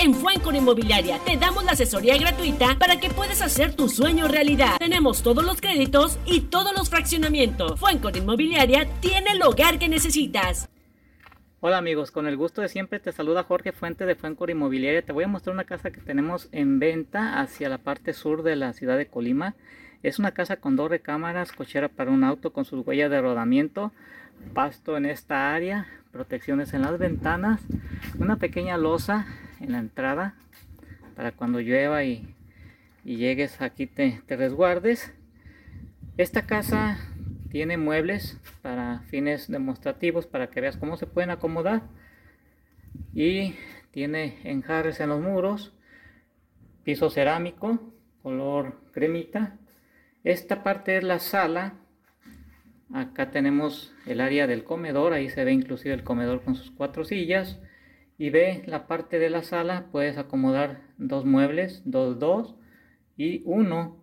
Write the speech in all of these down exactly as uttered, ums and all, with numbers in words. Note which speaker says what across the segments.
Speaker 1: En Fuencor Inmobiliaria te damos la asesoría gratuita para que puedas hacer tu sueño realidad. Tenemos todos los créditos y todos los fraccionamientos. Fuencor Inmobiliaria tiene el hogar que necesitas.
Speaker 2: Hola amigos, con el gusto de siempre te saluda Jorge Fuente de Fuencor Inmobiliaria. Te voy a mostrar una casa que tenemos en venta hacia la parte sur de la ciudad de Colima. Es una casa con dos recámaras, cochera para un auto con sus huellas de rodamiento, pasto en esta área, protecciones en las ventanas, una pequeña losa en la entrada para cuando llueva y, y llegues aquí te, te resguardes. Esta casa tiene muebles para fines demostrativos para que veas cómo se pueden acomodar, y tiene enjarres en los muros, piso cerámico color cremita. Esta parte es la sala. Acá tenemos el área del comedor, ahí se ve inclusive el comedor con sus cuatro sillas, y ve la parte de la sala, puedes acomodar dos muebles, dos, dos y uno.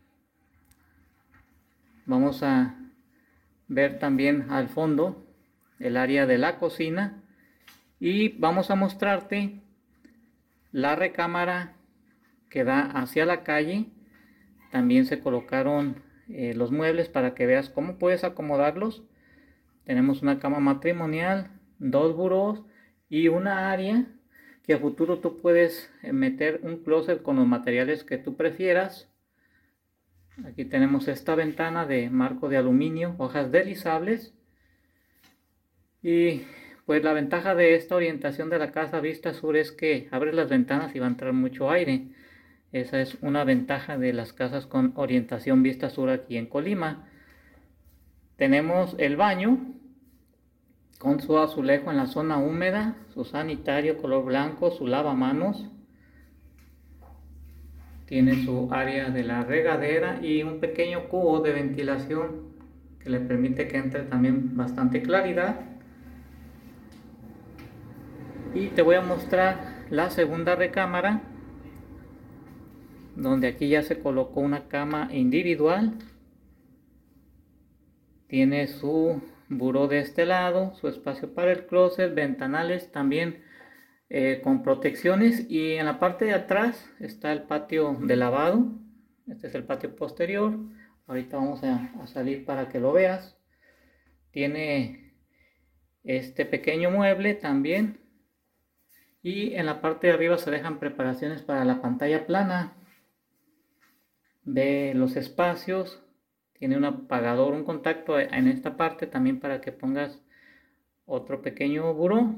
Speaker 2: Vamos a ver también al fondo el área de la cocina, y vamos a mostrarte la recámara que da hacia la calle. También se colocaron eh, los muebles para que veas cómo puedes acomodarlos. Tenemos una cama matrimonial, dos burós y una área que a futuro tú puedes meter un closet con los materiales que tú prefieras. Aquí tenemos esta ventana de marco de aluminio, hojas deslizables, y pues la ventaja de esta orientación de la casa vista sur es que abres las ventanas y va a entrar mucho aire. Esa es una ventaja de las casas con orientación vista sur aquí en Colima. Tenemos el baño con su azulejo en la zona húmeda, su sanitario color blanco, su lavamanos. Tiene su área de la regadera y un pequeño cubo de ventilación que le permite que entre también bastante claridad. Y te voy a mostrar la segunda recámara, donde aquí ya se colocó una cama individual. Tiene su buró de este lado, su espacio para el closet, ventanales también eh, con protecciones, y en la parte de atrás está el patio de lavado. Este es el patio posterior. Ahorita vamos a, a salir para que lo veas. Tiene este pequeño mueble también, y en la parte de arriba se dejan preparaciones para la pantalla plana. Ve los espacios, tiene un apagador, un contacto en esta parte también para que pongas otro pequeño buró.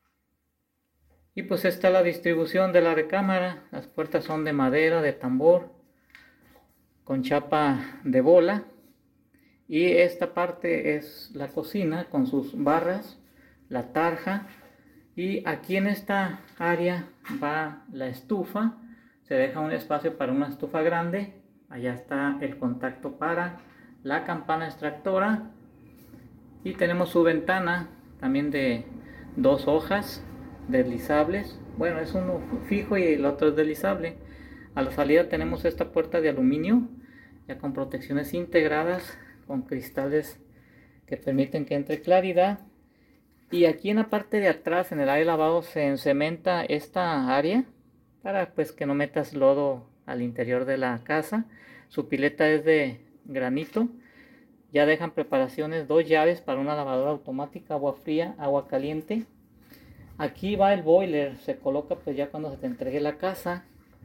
Speaker 2: Y pues está la distribución de la recámara. Las puertas son de madera, de tambor, con chapa de bola. Y esta parte es la cocina con sus barras, la tarja. Y aquí en esta área va la estufa. Se deja un espacio para una estufa grande. Allá está el contacto para la campana extractora, y tenemos su ventana también de dos hojas deslizables. Bueno, es uno fijo y el otro es deslizable. A la salida tenemos esta puerta de aluminio ya con protecciones integradas con cristales que permiten que entre claridad. Y aquí en la parte de atrás, en el área de lavado, se encementa esta área para pues que no metas lodo al interior de la casa. Su pileta es de granito. Ya dejan preparaciones, dos llaves para una lavadora automática, agua fría, agua caliente. Aquí va el boiler, se coloca pues ya cuando se te entregue la casa.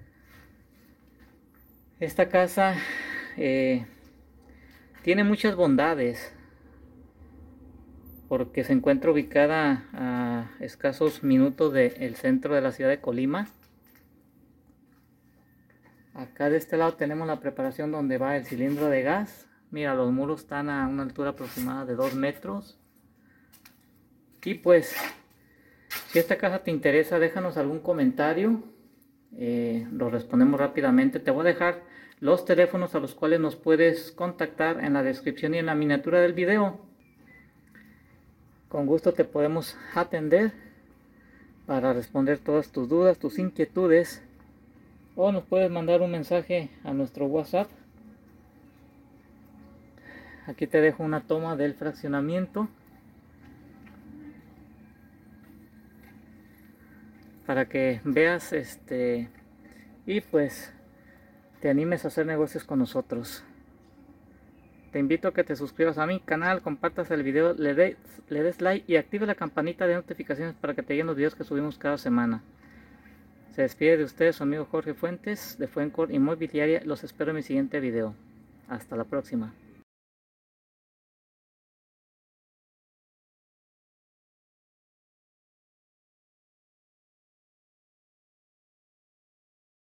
Speaker 2: Esta casa eh, tiene muchas bondades porque se encuentra ubicada a escasos minutos del centro de la ciudad de Colima. Acá de este lado tenemos la preparación donde va el cilindro de gas. Mira, los muros están a una altura aproximada de dos metros. Y pues, si esta casa te interesa, déjanos algún comentario. Eh, lo respondemos rápidamente. Te voy a dejar los teléfonos a los cuales nos puedes contactar en la descripción y en la miniatura del video. Con gusto te podemos atender para responder todas tus dudas, tus inquietudes. O nos puedes mandar un mensaje a nuestro WhatsApp. Aquí te dejo una toma del fraccionamiento. para que veas este y pues te animes a hacer negocios con nosotros. Te invito a que te suscribas a mi canal, compartas el video, le des, le des like y active la campanita de notificaciones para que te lleguen los videos que subimos cada semana. Se despide de ustedes su amigo Jorge Fuentes de Fuencor Inmobiliaria. Los espero en mi siguiente video. Hasta la próxima.